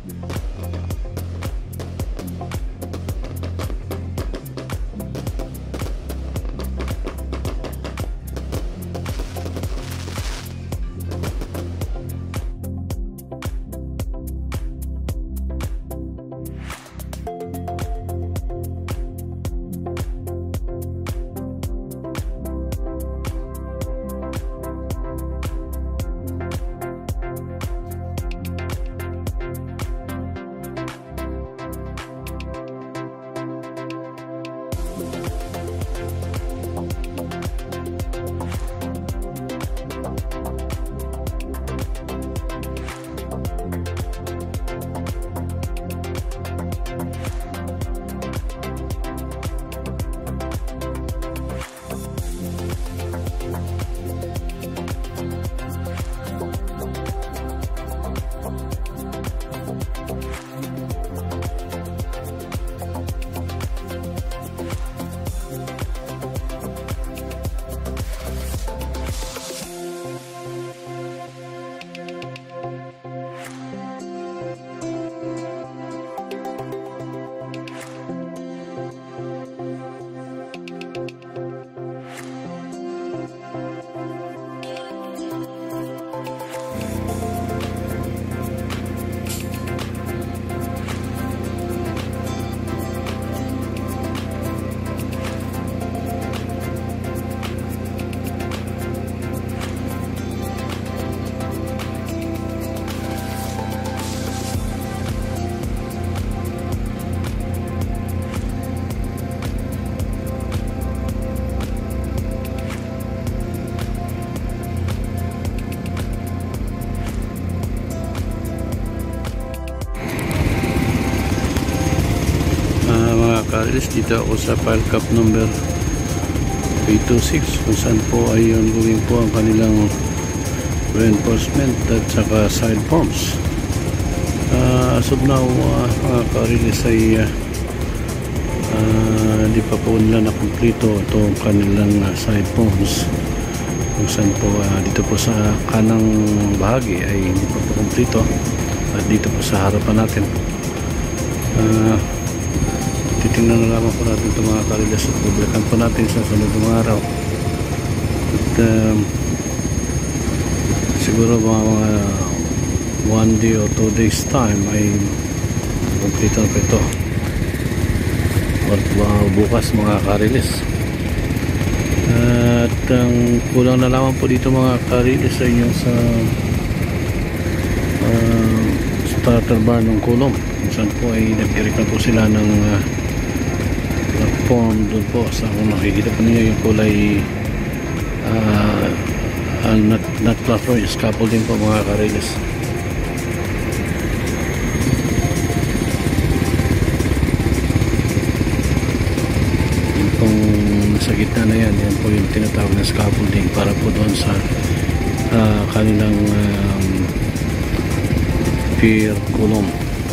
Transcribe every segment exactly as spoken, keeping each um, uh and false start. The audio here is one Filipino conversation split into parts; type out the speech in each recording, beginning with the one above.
Karilis, dito ako sa pile cap number eight two six kung saan po ay ongoing po ang kanilang reinforcement at saka side forms. Uh, as of now, uh, mga Karilis ay uh, uh, di pa po nila nakumplito itong kanilang uh, side forms kung saan po uh, dito po sa kanang bahagi ay hindi pa po kumplito at dito po sa harapan natin. uh, titingnan na lamang po natin itong mga Karilis at publikan po natin sa sunod ng araw at um, siguro mga, mga one day or two days time ay kumplito na po ito or uh, bukas mga Karilis. At ang um, kulang na lamang po dito mga Karilis ay yung sa uh, starter bar ng kulong kung saan po ay nag-erect na po sila ng uh, form doon po sa kung nakikita po ninyo yung kulay uh, uh, nut, nut platform scaffolding po mga Karilis. Yung pong sa gitna na yan, yan po yung tinatawag na scaffolding para po doon sa uh, kanilang um, pier column.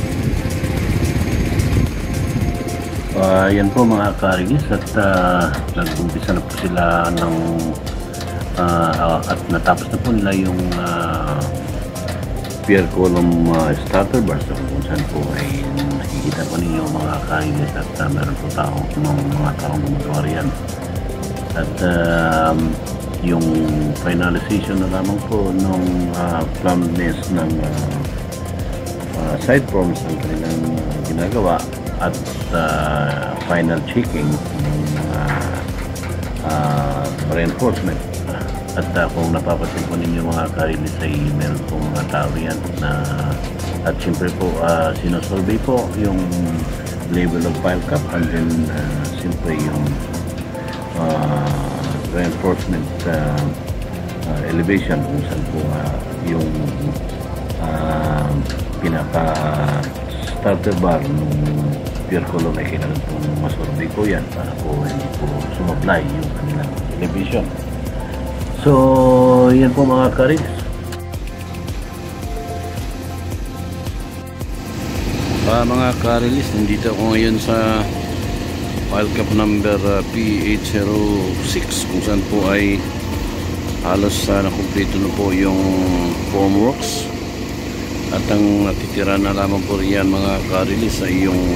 Uh, yan po mga Karilis at uh, nag-umpisa na po sila ng uh, at natapos na po nila yung uh, pier column uh, starter bars kung saan po ay nakikita po ninyo mga Karilis at uh, meron po tao ng mga taong gumagawa yan at uh, yung finalization na lamang po ng uh, plumbness ng uh, uh, side forms ang kanilang uh, ginagawa at uh, final checking ng mga uh, uh, reinforcement at uh, kung napapansin po ninyo mga Karilis ay meron po mga tao yan na at siyempre po uh, sinosurvey po yung level of pile cap and then uh, siyempre yung uh, reinforcement uh, uh, elevation kung saan po uh, yung uh, pinaka starter bar ng pier column ay kailangan pong masurvey po yan para po hindi po sumablay yung kanilang elevation. So yan po mga Karilis. Uh, mga Karilis, nandito ako ngayon sa pile cap number uh, P eight zero six kung saan po ay halos uh, nakumpleto na po yung formworks At ang natitira na lamang po riyan mga ka-release ay yung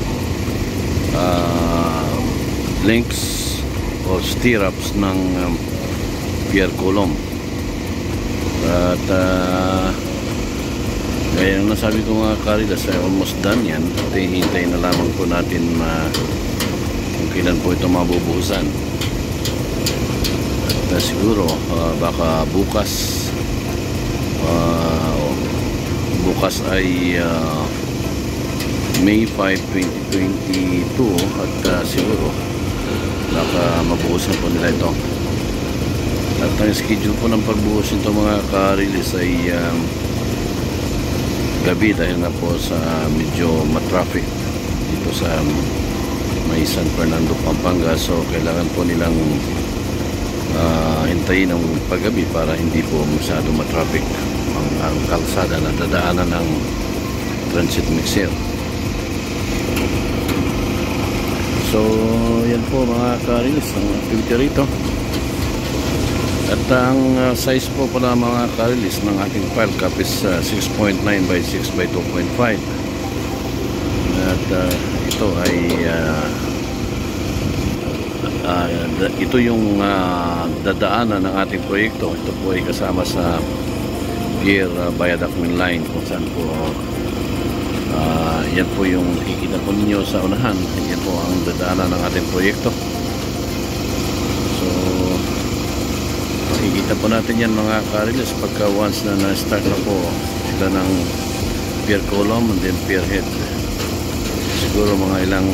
uh, links o stirrups ng um, pier column. At uh, gaya ng nasabi ko mga ka-release ay almost done yan. At hihintay na lamang po natin uh, kung kailan po ito mabubuhusan. At uh, siguro uh, baka bukas uh, bukas ay uh, May fifth, twenty twenty-two at uh, siguro baka mabuhusan po nila ito. At ang schedule po ng pagbuhos nito mga ka-release ay um, gabi dahil nga po sa medyo matraffic dito sa um, may San Fernando, Pampanga. So kailangan po nilang uh, hintayin ng paggabi para hindi po masyado matraffic ang, ang kalsada na dadaanan ng transit mixer. So yan po mga ka-release ang activity rito. At ang uh, size po pala mga ka-release ng ating file cap is uh, six point nine by six by two point five. At uh, ito ay uh, uh, ito yung uh, dadaanan ng ating proyekto. Ito po ay kasama sa Pier uh, Viaduct Main Line kung saan po uh, yan po yung nakikita po ninyo sa unahan. Yan po ang dadaanan ng ating proyekto. So makikita po natin yan mga ka-release pagka once na na-start na po sila ng pier column and then pier head. Siguro mga ilang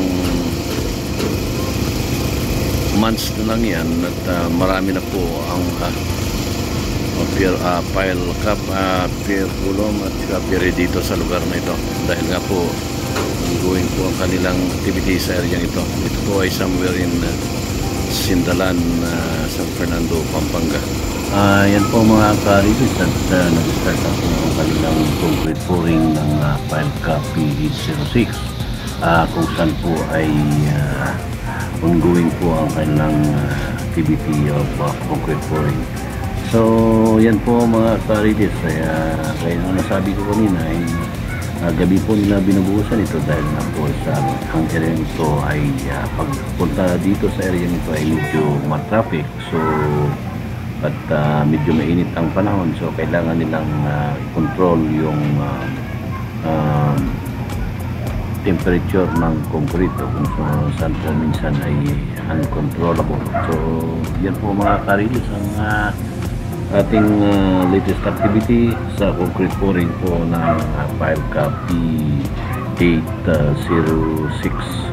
months na lang yan at uh, marami na po ang uh, pier uh, pile cap, uh, pier column at uh, pier head dito sa lugar na ito dahil nga po ongoing po ang kanilang activity sa area ito. Ito po ay somewhere in uh, Sindalan, uh, San Fernando, Pampanga. Uh, yan po mga ka-release at uh, nag-start na po ang kanilang concrete pouring ng uh, pile cap P H zero six uh, kung saan po ay uh, ongoing po ang kanilang uh, activity of uh, concrete pouring. So yan po mga ka-release, kaya kaya nang nasabi ko kanina ay uh, gabi po nila binubuhusan ito dahil na po sa ang area nito ay uh, pagpunta dito sa area nito ay medyo matraffic. So at uh, medyo mainit ang panahon, so kailangan nilang uh, control yung uh, uh, temperature ng concrete kung saan po minsan ay uncontrollable. So yan po mga ka-release ang uh, ating uh, latest activity sa concrete pouring po ng uh, pile cap P eight zero six.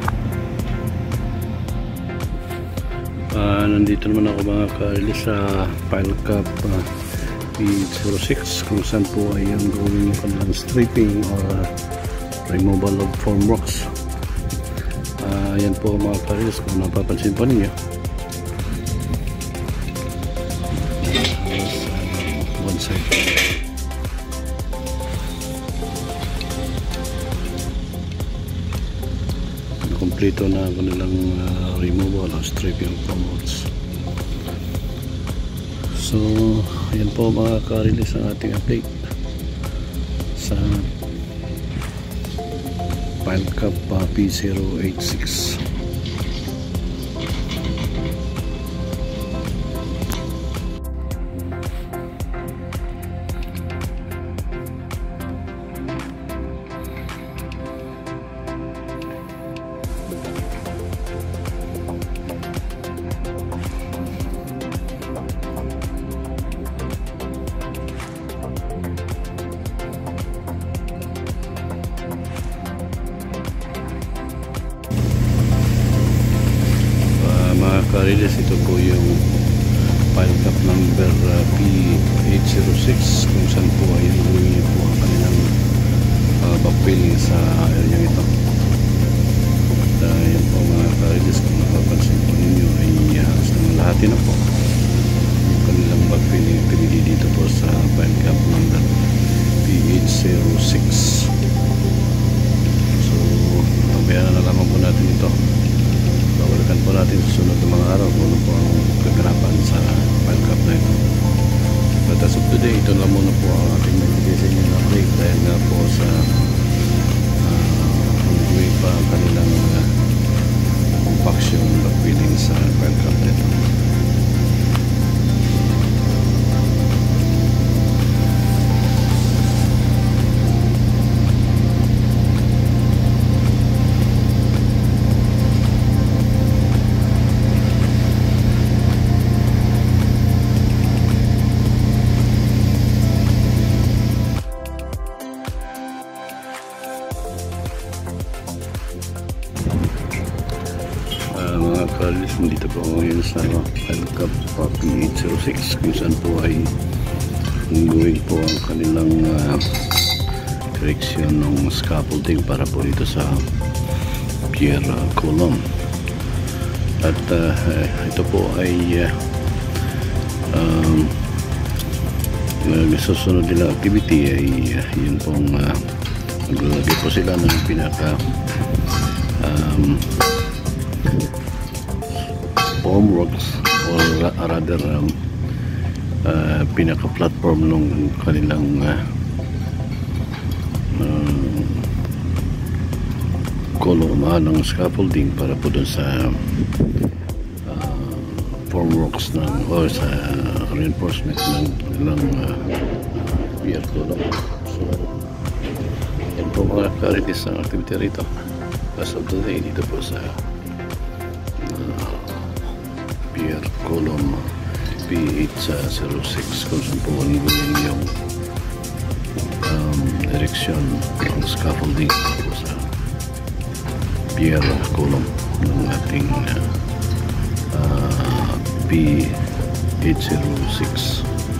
Uh, nandito naman ako mga ka-release sa pile cap uh, P eight zero six kung saan po ay yung gawin yung kanilang stripping or uh, removal of form rocks. Uh, yan po mga ka-release kung napapansin po ninyo. One side. Kompleto na kanilang uh, removal o stripping form rocks. So yan po mga ka-release ang ating update sa pile cap uh, P zero eight six. Ka-release, ito po yung pile cap number uh, P eight zero six kung saan po ay gawin po ang kanilang uh, backfilling sa area ito. At uh, yan po mga ka-release, kung napapansin po ninyo ay halos uh, naman lahat na po yung kanilang backfilling activity dito po sa pile cap number P eight zero six. So tabayanan na lamang po natin ito. Bawalikan po natin sa sunod ng mga araw kung ano po ang kaganapan sa pile cap na ito. But as of today, ito lang muna po ang ating nagbibigay sa inyo na update dahil nga po mga karilis, dito po ngayon sa L C A P P eight oh six kung saan po ay ongoing po ang kanilang uh, correction ng scaffolding para po dito sa pier uh, column. At uh, ito po ay uh, um, uh, susunod nila activity ay uh, yun pong uh, maglalagay po sila ng pinaka um, formworks or rather um, uh, pinaka platform ng kanilang uh, uh, koloma ng scaffolding para po dun sa uh, formworks ng o sa reinforcement ng ng uh, pier column. So yan po mga karilis ang activity rito as of today dito po sa uh, pier column P eight oh six kung saan po ang yung um, erection ng scaffolding po sa pier column ng ating uh, uh, P eight oh six.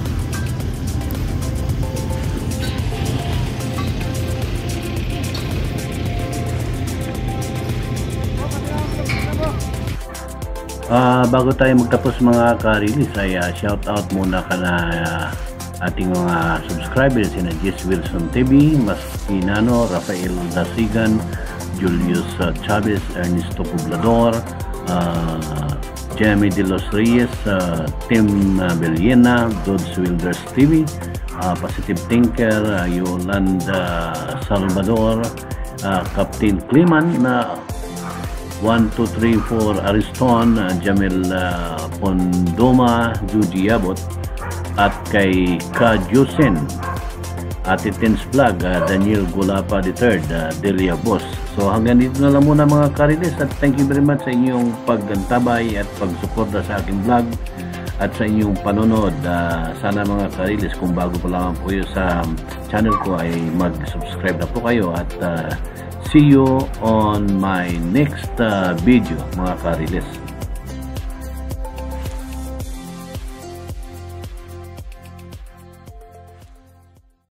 Uh, bago tayo magtapos mga karilis ay uh, shout out muna ka na uh, ating mga subscribers sina Jess Wilson T V, Mas Pinano, Rafael Dasigan, Julius uh, Chavez, Ernesto Poblador, uh, Jamie De Los Reyes, uh, Tim uh, Beliena, Dodds Wilders T V, uh, Positive Thinker, uh, Yolanda Salvador, uh, Captain Kliman na uh, one two three four Ariston, uh, Jamil uh, Pondoma, Juji Yabot, at kay Ka Jusen, Ate Tins Vlog, uh, Daniel Gulapa the third, uh, Delia Boss. So hanggang dito na lang muna mga karilis, at thank you very much sa inyong paggantabay at pagsuporta sa aking vlog at sa inyong panonood. Uh, sana mga karilis, kung bago pa lang po kayo sa channel ko ay mag-subscribe na po kayo, at uh, see you on my next uh, video mga karilis.